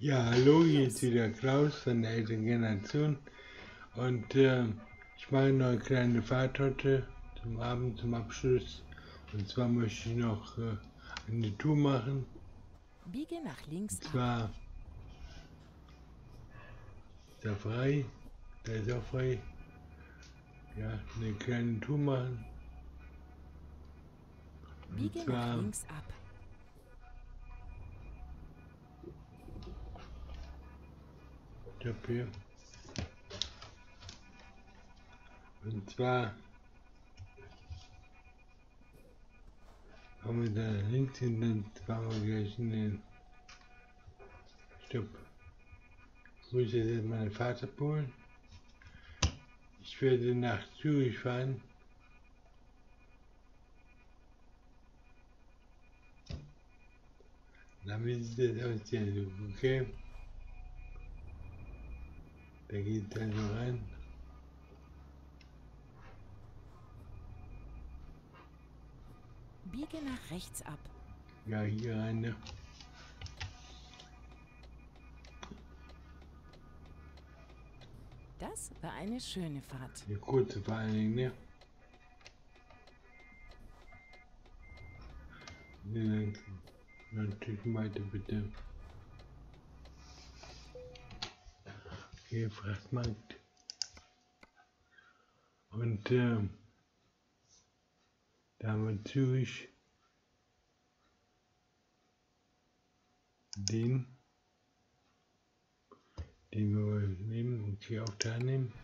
Ja, hallo, hier ist wieder Klaus von der älteren Generation und ich mache noch eine kleine Fahrt heute zum Abend, zum Abschluss. Und zwar möchte ich noch eine Tour machen. Biege nach links Und ab. zwar ist da frei, da ist auch frei. Ja, eine kleine Tour machen. Und Biege nach zwar links ab. ich hab hier. Und zwar haben wir da links und dann fahren wir gleich in den Stopp. Ich muss jetzt meine Fahrt abholen. Ich werde nach Zürich fahren. Damit sieht das aus, ja, so, okay. Da geht es also rein. Biege nach rechts ab. Ja, hier rein, ne? Das war eine schöne Fahrt. Eine kurze vor allen Dingen, ne? Ja, dann natürlich weiter bitte. Okay, Frachtmarkt. Und da haben wir Zürich. Den wir nehmen, okay, auch da nehmen.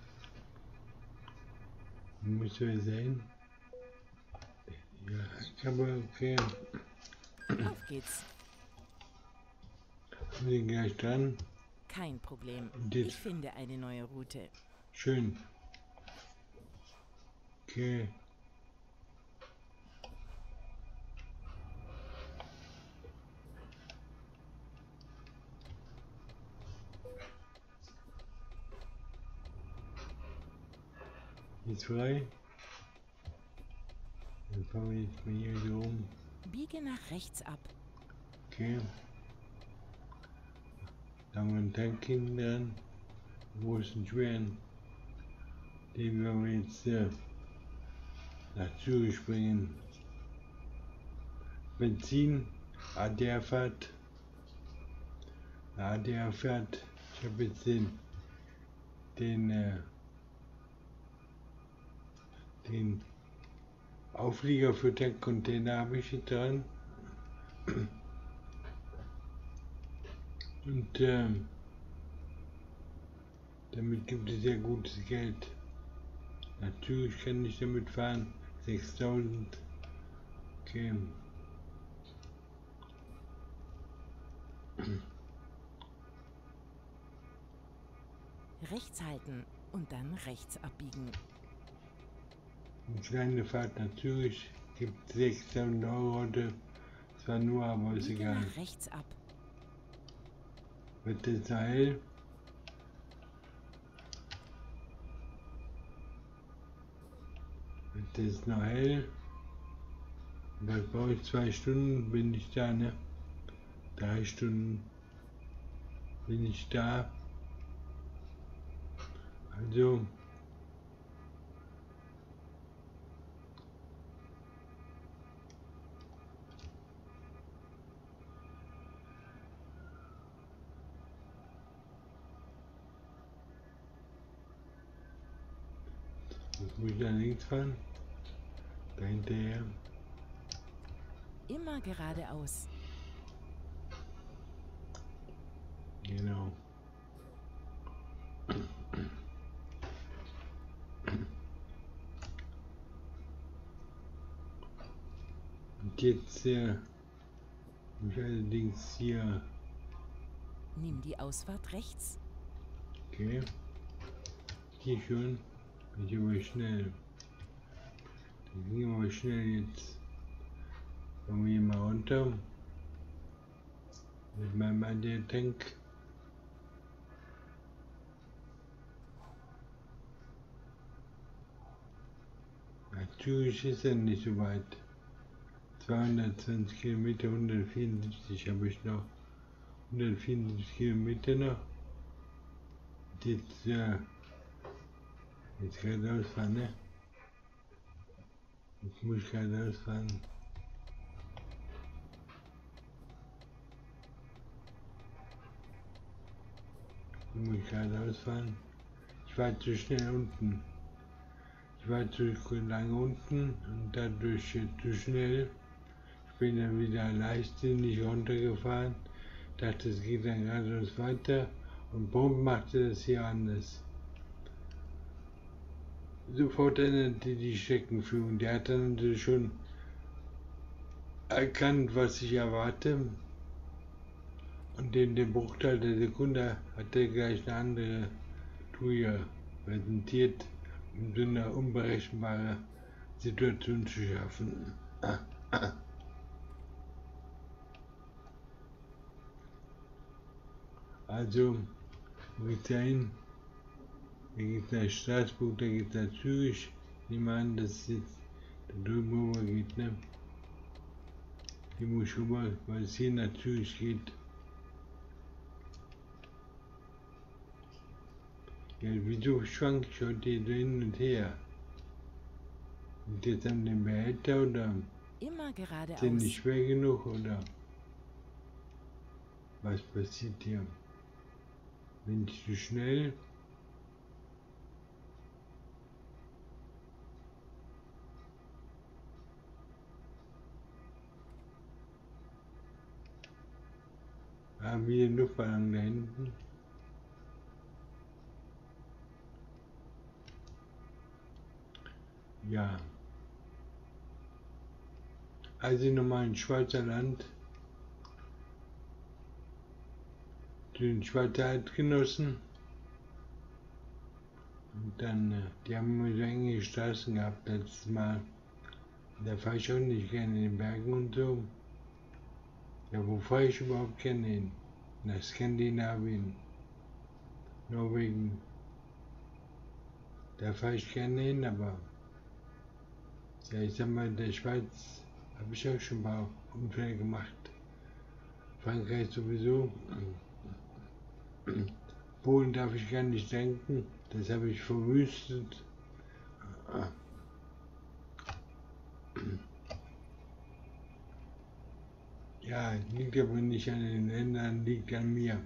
Müssen wir sehen. Ja, ich habe, okay, Auf geht's. wir sind gleich dran. Kein Problem. Und Ich jetzt finde eine neue Route. schön. Okay. Ist frei. Dann fahren wir jetzt mal hier so rum. Biege nach rechts ab. Okay. Da haben wir einen Tank hinten dran. Großen, schweren. Den werden wir jetzt nach Zürich bringen. Benzin, ADR-Fahrt. ADR-Fahrt. Ich habe jetzt den Auflieger für Tankcontainer habe ich jetzt dran. Und damit gibt es sehr gutes Geld. Natürlich kann ich damit fahren. 6000. Okay. Rechts halten und dann rechts abbiegen. Eine kleine Fahrt nach Zürich gibt 6000 Euro heute. Zwar nur, aber ist Biege egal. nach rechts ab. Wird das noch hell? Wird das noch hell? Da brauche ich 2 Stunden, bin ich da, ne? 3 Stunden bin ich da. Also, jetzt muss ich da links fahren. Da hinterher. Immer geradeaus. Genau. Und jetzt muss ich allerdings hier. Nimm die Ausfahrt rechts. Okay. Hier schon. Bin ich aber schnell. Dann gehen wir schnell jetzt. Kommen wir hier mal runter. Mit meinem AD-Tank. Natürlich ist er nicht so weit. 220 Kilometer, 174 habe ich noch. 174 Kilometer noch. Jetzt, jetzt gerade ausfahren, ne? Jetzt muss ich gerade ausfahren. Jetzt muss ich gerade ausfahren. Ich war zu schnell unten. Ich war zu lange unten und dadurch zu schnell. Ich bin dann wieder leichtsinnig runtergefahren. Dachte, es geht dann geradeaus weiter. Und bumm, machte das hier anders. Sofort änderte die Streckenführung. Der hat dann natürlich schon erkannt, was ich erwarte. Und in dem Bruchteil der Sekunde hat er gleich eine andere Tour präsentiert, um so eine unberechenbare Situation zu schaffen. Also, wo geht's da hin? Da geht's nach Straßburg, da geht's nach Zürich. Ich nehme an, dass es jetzt da drüben rüber geht, ne? Hier muss ich rüber, weil es hier nach Zürich geht. Ja, wieso schwank ich heute hier hin und her? Und jetzt an dem Behälter oder Immer ist der geradeaus. nicht schwer genug oder was passiert hier? Bin ich zu schnell? Haben wir einen Luftballon da hinten? Ja. Also nochmal in Schweizer Land zu den Schweizer Eidgenossen. Und dann, die haben immer so enge Straßen gehabt letztes Mal. Da fahre ich auch nicht gerne in den Bergen und so. Ja, wo fahre ich überhaupt gerne hin? Nach Skandinavien, Norwegen. Da fahre ich gerne hin, aber ja, ich sag mal, in der Schweiz habe ich auch schon ein paar Unfälle gemacht. Frankreich sowieso. Polen darf ich gar nicht denken, das habe ich verwüstet. Ja, liegt aber nicht an den Ländern, liegt an mir.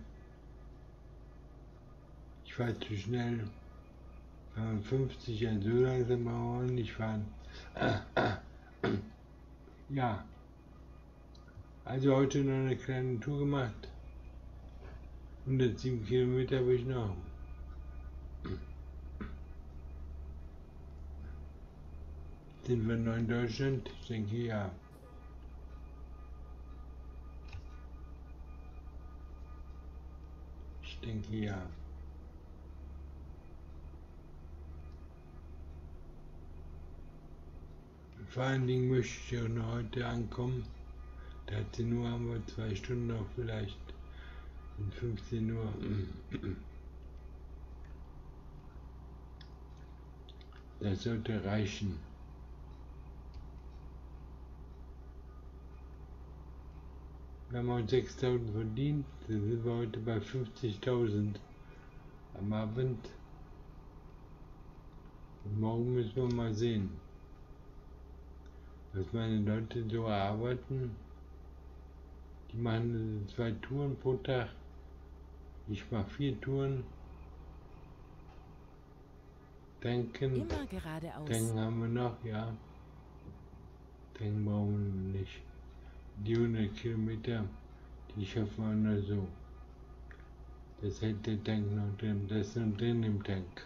Ich fahre zu schnell. 50, ja, so langsam aber auch nicht fahren. Ja, also heute noch eine kleine Tour gemacht. 107 Kilometer habe ich noch. Sind wir noch in Deutschland? Ich denke ja. Ich denke ja. Vor allen Dingen möchte ich auch noch heute ankommen. 13 Uhr haben wir 2 Stunden noch vielleicht. Um 15 Uhr. Das sollte reichen. Wir haben heute 6.000 verdient. Dann sind wir heute bei 50.000 am Abend. Und morgen müssen wir mal sehen, was meine Leute so erarbeiten. Die machen 2 Touren pro Tag. Ich mache 4 Touren. Tanken. Immer geradeaus. Tanken haben wir noch, ja. Tanken brauchen wir nicht. Die 100 Kilometer, die schaffen wir nur so. Das hält der Tank noch drin. Das ist noch drin im Tank.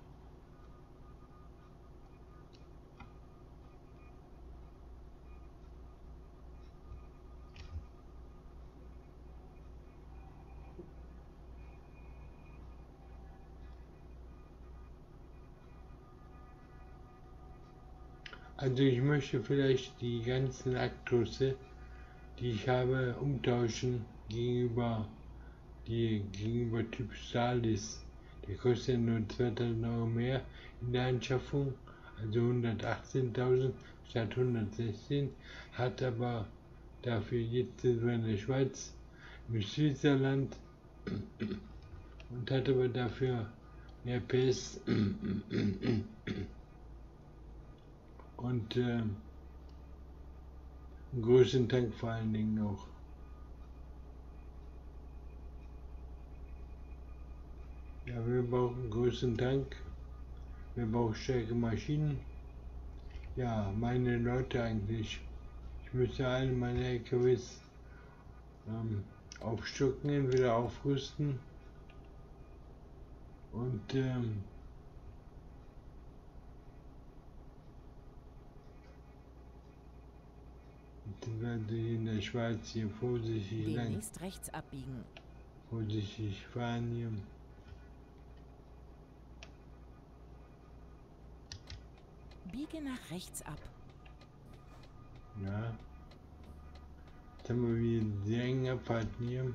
Also ich möchte vielleicht die ganzen Aktusse, die ich habe, umtauschen gegenüber Typ Stalis. Der kostet nur 2.000 Euro mehr in der Anschaffung, also 118.000 statt 116, hat aber dafür jetzt in der Schweiz im Switzerland und hat aber dafür mehr PS und einen großen Tank vor allen Dingen auch. Ja, wir brauchen einen großen Tank, wir brauchen starke Maschinen. Ja, meine Leute eigentlich. Ich müsste alle meine LKWs aufstocken, entweder aufrüsten und dann werde ich in der Schweiz hier vorsichtig lang, Demnächst rechts abbiegen. vorsichtig fahren hier. Biege nach rechts ab. Ja. Jetzt haben wir wieder die engen Abfahrten hier.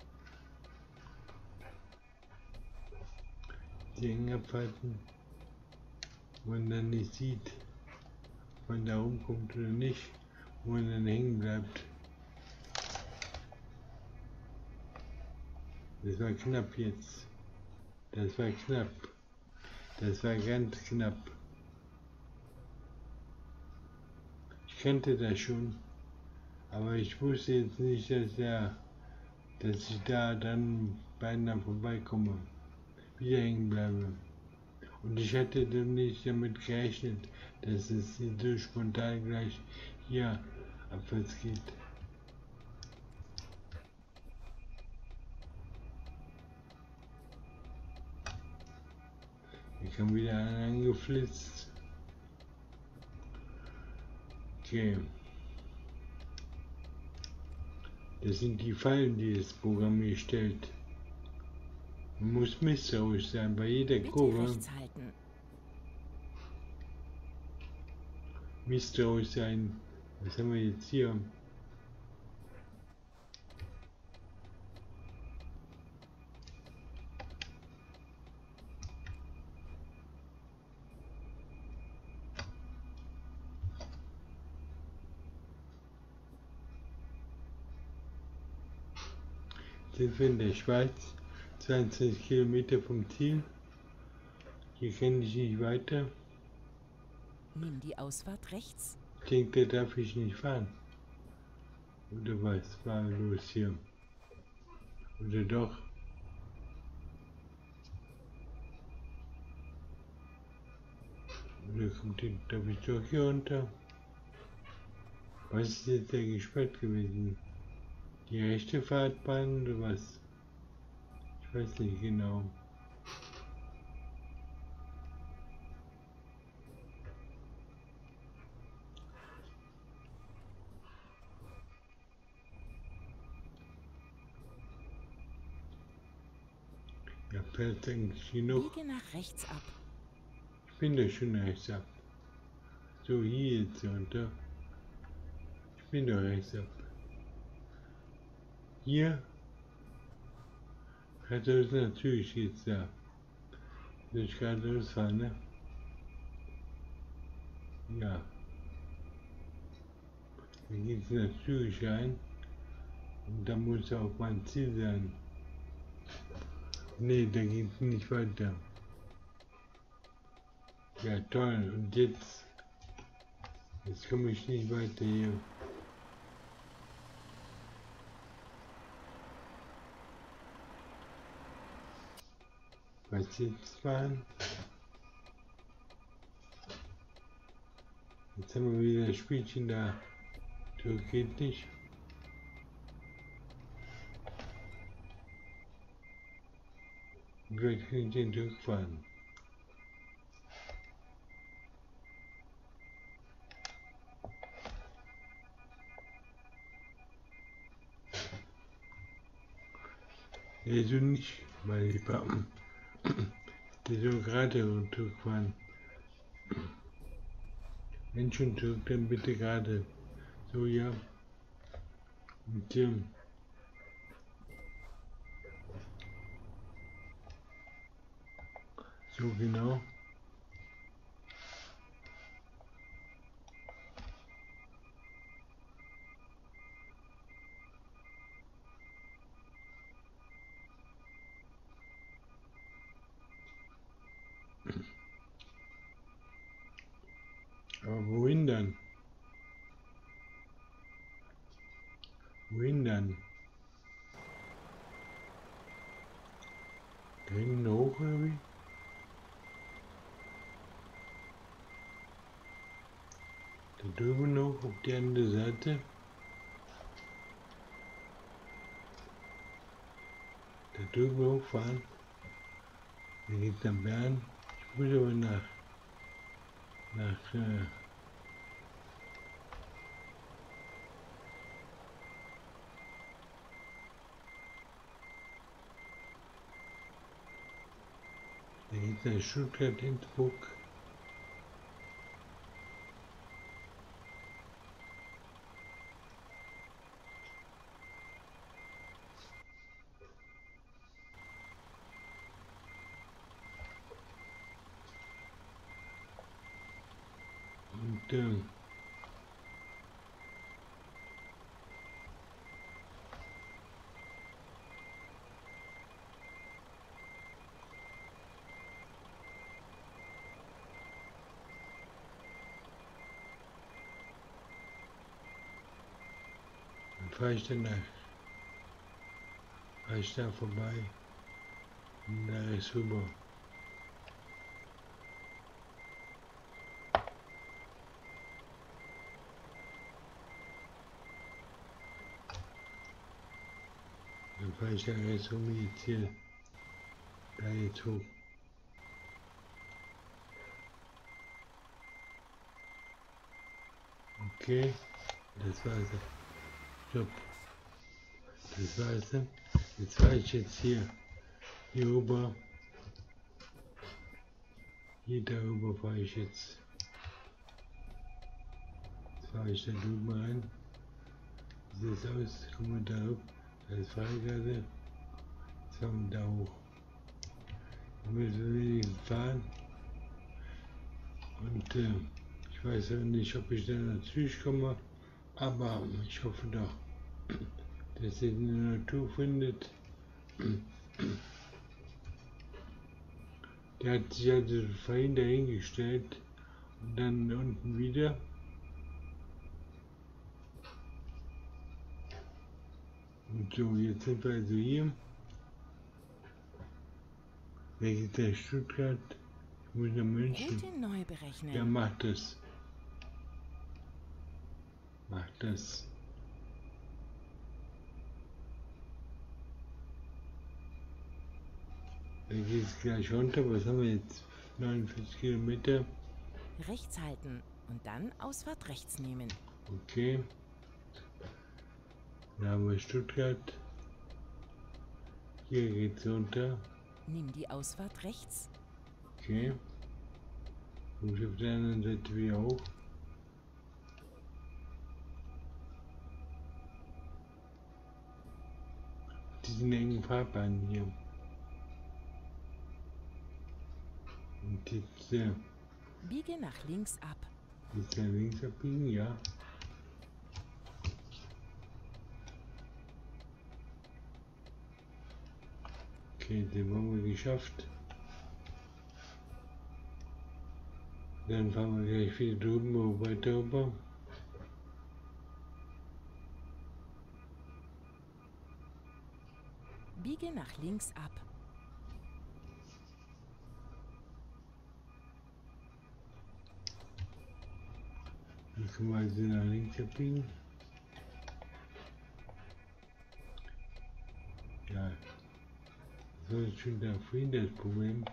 Die engen Abfahrten, wo man dann nicht sieht, ob man da rumkommt oder nicht, wo man dann hängen bleibt. Das war knapp jetzt. Das war knapp. Das war ganz knapp. Ich kannte das schon, aber ich wusste jetzt nicht, dass ich da dann beinahe vorbeikomme, wieder hängen bleibe. Und ich hatte dann nicht damit gerechnet, dass es so spontan gleich hier abwärts geht. Ich habe wieder angeflitzt. Okay. Das sind die Fallen, die das Programm mir stellt. Man muss misstrauisch sein bei jeder Bitte Kurve. rechts halten. Misstrauisch sein. Was haben wir jetzt hier? Sind wir in der Schweiz, 22 Kilometer vom Ziel. Hier kann ich nicht weiter. Nimm die Ausfahrt rechts. Ich denke, da darf ich nicht fahren. Oder was war los hier? Oder doch? Oder kommt die, darf ich doch hier runter? Was ist jetzt der gesperrt gewesen? Die rechte Fahrtbahn oder was? Ich weiß nicht genau. Ja, fährt eigentlich genug. Biege nach rechts ab. Ich bin doch schon rechts ab. So, hier jetzt runter. Ich bin doch rechts ab. Hier hat er es natürlich jetzt da. Soll ich gerade losfahren, ne? Ja. Dann geht es natürlich rein. Und da muss auch mein Ziel sein. Nee, da geht es nicht weiter. Ja, toll. Und jetzt komme ich nicht weiter hier. Was jetzt fahren? Jetzt haben wir wieder das Spielchen da. So geht nicht. Wir können den durchfahren. Nee, so nicht, mein Lieber. Der soll gerade durchfahren. Wenn schon zurück, dann bitte gerade. So, ja. Und so genau. drüben noch auf die andere Seite. Da drüben hochfahren. Dann geht's nach Bern. Ich muss aber nach da geht's nach Stuttgart, Innsbruck. Und dann fahre ich dann fahre ich da vorbei und da ist rüber. Dann fahre ich da jetzt rum jetzt hier, da jetzt hoch. Okay, das war's. Stopp. Das war's. Jetzt fahre ich jetzt hier rüber. Hier darüber fahre ich jetzt. Jetzt fahre ich da drüben rein. Wie sieht das aus? Guck mal da hoch. Da ist Freigabe. Jetzt fahren wir da hoch. Dann müssen wir wenigstens fahren. Und ich weiß ja nicht, ob ich dann natürlich komme, aber ich hoffe doch, dass ihr in der Natur findet. Der hat sich also vorhin dahingestellt und dann unten wieder. Und so, jetzt sind wir also hier. Welches ist der Stuttgart? Ich muss nach München. Route neu berechnen. Ja, macht das. Macht das. Da geht es gleich runter. Was haben wir jetzt? 49 Kilometer. Rechts halten und dann Ausfahrt rechts nehmen. Okay. Da haben wir Stuttgart. Hier geht's runter. Nimm die Ausfahrt rechts. Okay. Komm ich auf der anderen Seite wieder hoch. Diesen engen Fahrbahn hier. Und jetzt Biege nach links ab. ist der links abbiegen, ja. Okay, den haben wir geschafft. Dann fahren wir gleich wieder drüben weiter rüber. Biege nach links ab. Dann können wir also nach links abbiegen. Ja, so ist schon da vorhin das Problem.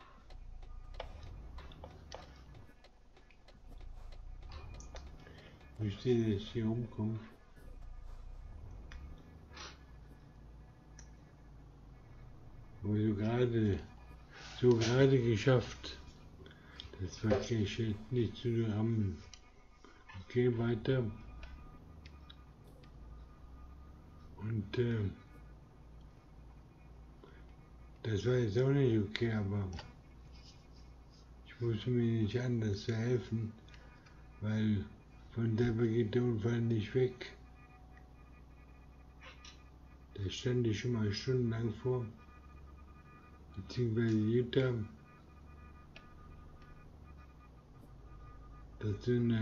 Ich sehe, dass ich hier rumkomme. Aber so gerade geschafft. Das war gleich jetzt nicht zu rammen. Okay, weiter. Und das war jetzt auch nicht okay, aber ich musste mir nicht anders zu helfen, weil von der geht der Unfall nicht weg. Da stand ich schon mal stundenlang vor, beziehungsweise Jutta. Das sind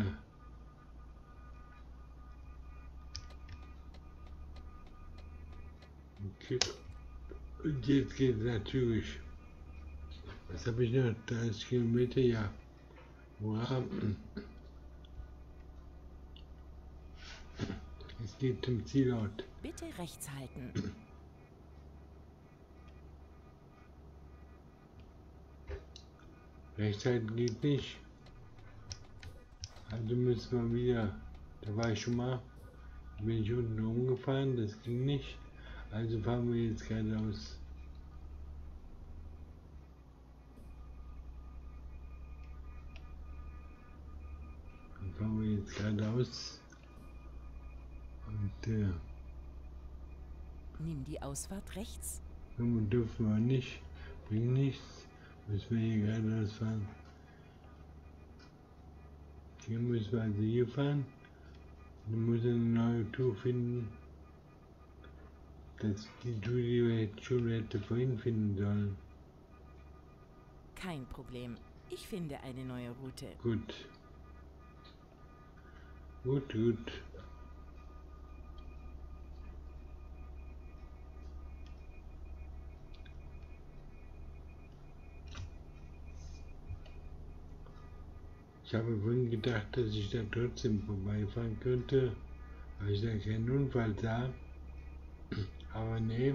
okay. Und jetzt geht es natürlich. Was habe ich noch? 30 Kilometer, ja. Hurra. geht zum Zielort. Bitte rechts halten. Rechts halten geht nicht. Also müssen wir wieder. Da war ich schon mal. Da bin ich unten rumgefahren, das ging nicht. Also fahren wir jetzt geradeaus. Dann fahren wir jetzt geradeaus. Und Nimm die Ausfahrt rechts. dürfen wir nicht. Bringt nichts. Müssen wir hier geradeaus fahren. Hier müssen wir also hier fahren. Dann muss ich eine neue Tour finden. Das ist die Tour, die wir jetzt schon hätte vorhin finden sollen. Kein Problem. Ich finde eine neue Route. Gut. Gut. Ich habe vorhin gedacht, dass ich da trotzdem vorbeifahren könnte, weil ich da keinen Unfall sah. Aber nee.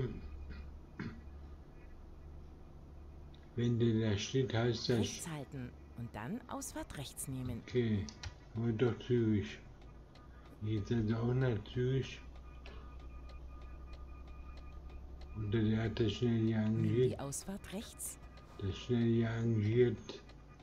Wenn der da steht, heißt das... Rechts halten und dann Ausfahrt rechts nehmen. Okay, aber doch Zürich. Jetzt also auch nach Zürich. Oder der hat das schnell hier Nimm arrangiert. die Ausfahrt rechts. Das schnell hier arrangiert.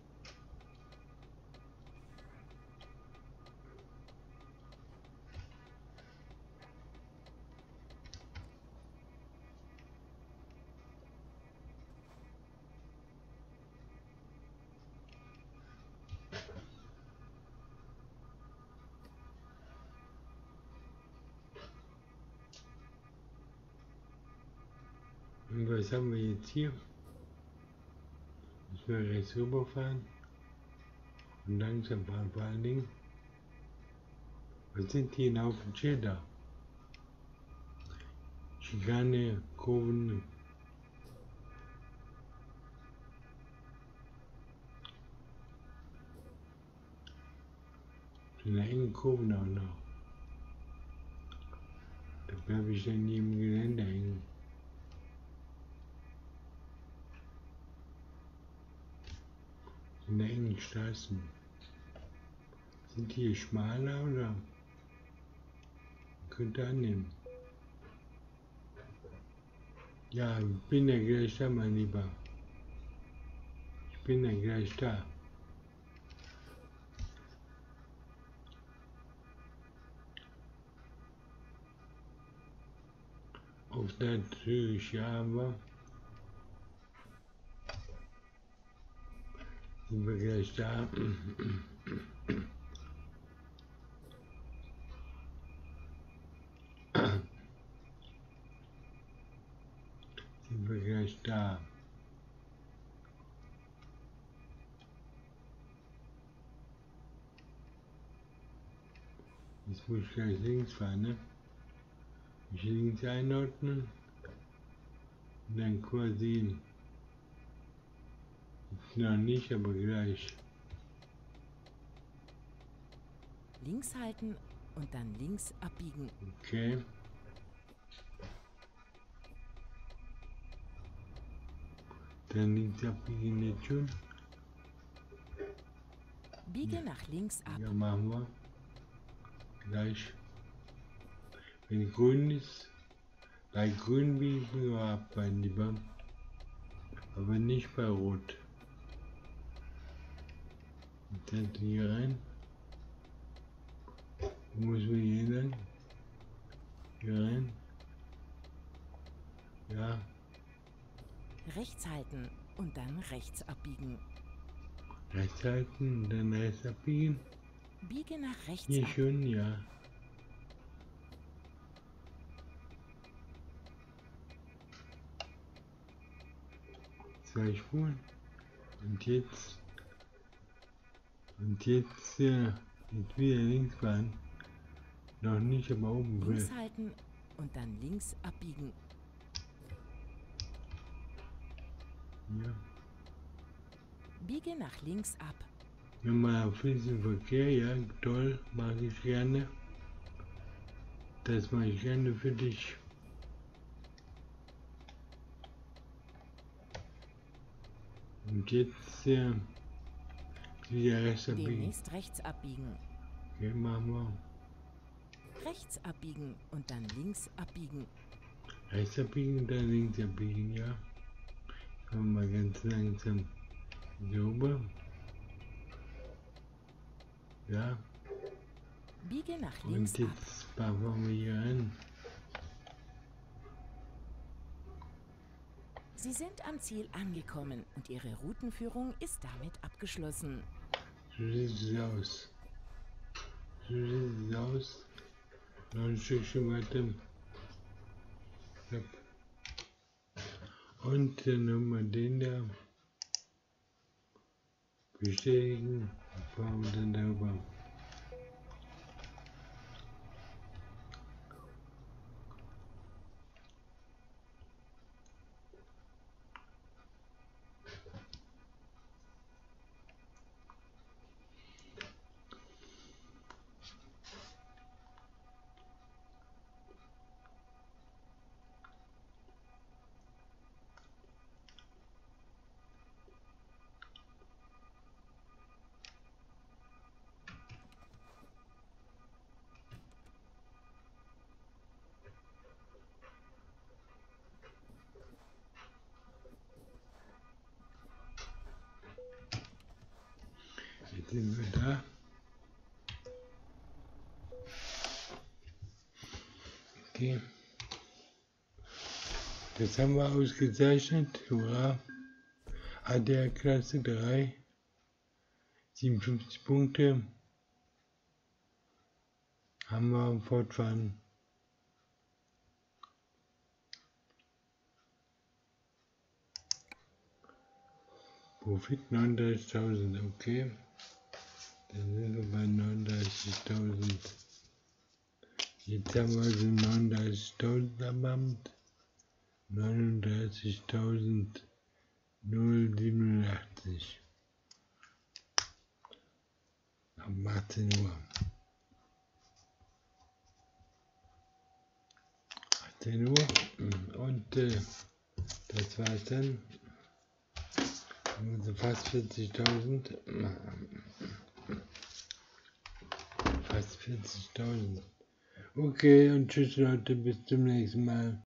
Und was haben wir jetzt hier? Müssen wir rechts rüberfahren und langsam fahren, vor allen Dingen. Was sind die auf dem Schilder? Schikane, Kurven. So eine enge Kurven auch noch. Da bleibe ich dann nie im Gelände hängen. In der engen Straßen. Sind die hier schmaler oder? Könnte annehmen. Ja, ich bin ja gleich da, mein Lieber. Ich bin ja gleich da. Auf der Zürich, ja, aber sind wir gleich da. Sind wir gleich da. Jetzt muss ich gleich links fahren, ne? Ich links einordnen und dann quasi jetzt noch nicht, aber gleich. Links halten und dann links abbiegen. Okay. Dann links abbiegen jetzt schon. Biege nach links ab. Ja, machen wir. Gleich. Wenn grün ist, bei grün biegen wir ab, mein Lieber. Aber nicht bei rot. Und dann hier rein. Wo muss man hier lang? Hier rein. Ja, Rechts halten und dann rechts abbiegen. rechts halten, dann rechts abbiegen. Biege nach rechts Hier ab. schön, ja. Zwei Spuren. Und jetzt jetzt wieder links fahren. Noch nicht, aber oben Links will. halten und dann links abbiegen. Ja. Biege nach links ab. Nochmal auf fließenden Verkehr, ja, toll, mag ich gerne. Das mache ich gerne für dich. Und jetzt wieder rechts abbiegen. Demnächst rechts abbiegen. Okay, machen wir. Rechts abbiegen und dann links abbiegen. Rechts abbiegen und dann links abbiegen, ja. Kommen wir ganz langsam hier rüber. Ja. Biege nach links Und jetzt fahren wir hier an. Sie sind am Ziel angekommen und Ihre Routenführung ist damit abgeschlossen. So sieht es aus. So sieht es aus. Noch ein Stückchen weiter. Und dann nochmal den da. Bestätigen. Fahren wir dann darüber. Jetzt sind wir da. Okay. Das haben wir ausgezeichnet. Hurra. ADR Klasse 3. 57 Punkte. Haben wir fortfahren. Profit 39.000, okay. Dann sind wir bei 39.000. Jetzt haben wir also 39.000 am Amt. 39.087. Um 18 Uhr. 18 Uhr. Und das war's dann. Also fast 40.000. Fast 40.000. Okay, und tschüss Leute, bis zum nächsten Mal.